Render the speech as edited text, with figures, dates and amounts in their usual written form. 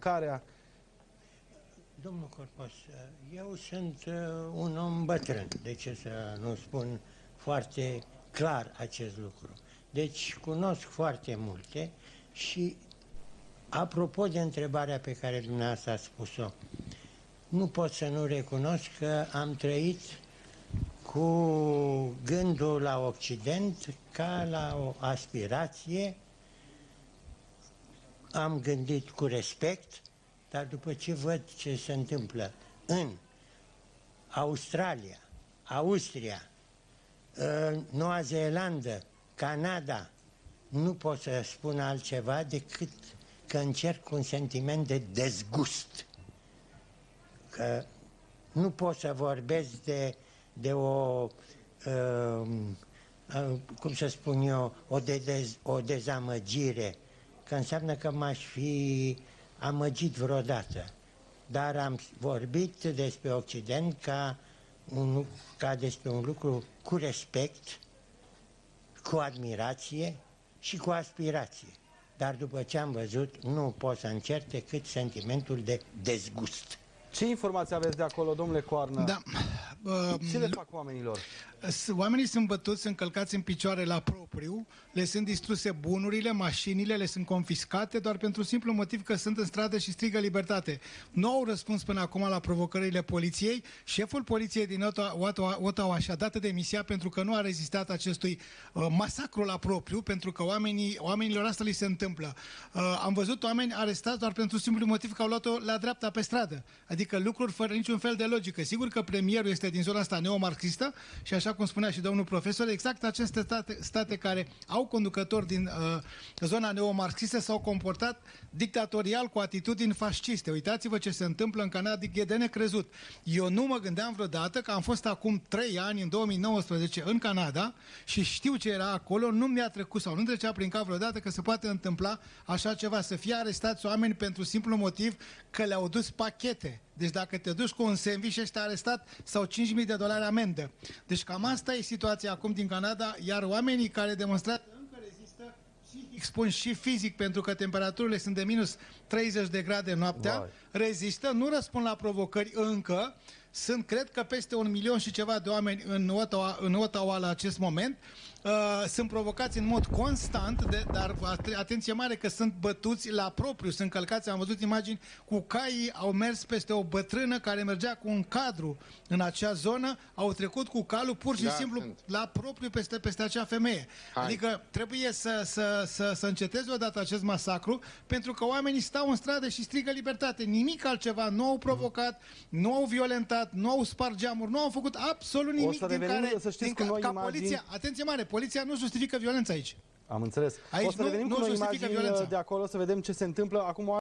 Care? Domnul Corpos, eu sunt un om bătrân, de ce să nu spun foarte clar acest lucru. Deci cunosc foarte multe și apropo de întrebarea pe care dumneavoastră ați spus-o, nu pot să nu recunosc că am trăit cu gândul la Occident ca la o aspirație, am gândit cu respect, dar după ce văd ce se întâmplă în Australia, Austria, Noua Zeelandă, Canada, nu pot să spun altceva decât că încerc un sentiment de dezgust. Că nu pot să vorbesc de o, cum să spun eu, o dezamăgire, că înseamnă că m-aș fi amăgit vreodată. Dar am vorbit despre Occident ca despre un lucru cu respect, cu admirație și cu aspirație. Dar după ce am văzut, nu pot să încerc decât sentimentul de dezgust. Ce informații aveți de acolo, domnule Coarnă? Da. Ce le fac oamenilor? Oamenii sunt bătuți, sunt călcați în picioare la propriu, le sunt distruse bunurile, mașinile, le sunt confiscate doar pentru simplu motiv că sunt în stradă și strigă libertate. Nu au răspuns până acum la provocările poliției. Șeful poliției din Ottawa și-a dat demisia pentru că nu a rezistat acestui masacru la propriu, pentru că oamenilor asta li se întâmplă. Am văzut oameni arestați doar pentru simplu motiv că au luat-o la dreapta pe stradă. Adică lucruri fără niciun fel de logică. Sigur că premierul este din zona asta neomarxistă și așa cum spunea și domnul profesor, exact aceste state care au conducători din zona neomarxistă s-au comportat dictatorial cu atitudini fasciste. Uitați-vă ce se întâmplă în Canada, e de necrezut. Eu nu mă gândeam vreodată că am fost acum 3 ani, în 2019, în Canada și știu ce era acolo, nu mi-a trecut sau nu trecea prin cap vreodată că se poate întâmpla așa ceva, să fie arestați oameni pentru simplu motiv că le-au dus pachete. Deci dacă te duci cu un sandwich, ești arestat sau $5.000 amendă. Deci cam asta e situația acum din Canada, iar oamenii care demonstrează încă rezistă și expun și fizic, pentru că temperaturile sunt de minus 30 de grade noaptea, rezistă, nu răspund la provocări încă. Sunt, cred că, peste 1 milion și ceva de oameni în Ottawa la acest moment. Sunt provocați în mod constant, dar atenție mare că sunt bătuți la propriu, sunt călcați. Am văzut imagini cu caii, au mers peste o bătrână care mergea cu un cadru în acea zonă, au trecut cu calul pur și simplu la propriu peste acea femeie. Adică trebuie să înceteze odată acest masacru, pentru că oamenii stau în stradă și strigă libertate. Nimic altceva, nu au provocat, nu au violentat, nu au spart geamuri, nu au făcut absolut nimic din care, ca poliția, atenție mare, poliția nu justifică violența aici. Am înțeles. Aici o să revenim cu noi imagini violența de acolo să vedem ce se întâmplă. Acum